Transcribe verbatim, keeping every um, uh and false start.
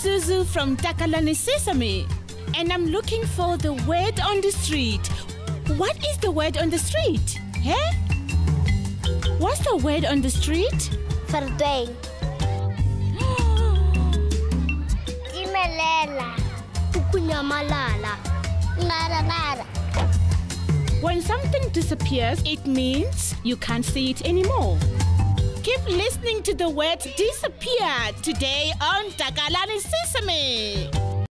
Zuzu from Takalani Sesame, and I'm looking for the word on the street. What is the word on the street? Eh? What's the word on the street? Verdwijn. Imelela. Ukunyamalala. Ngara ngara. When something disappears, it means you can't see it anymore. Keep listening to the word disappear today on Takalani Sesame.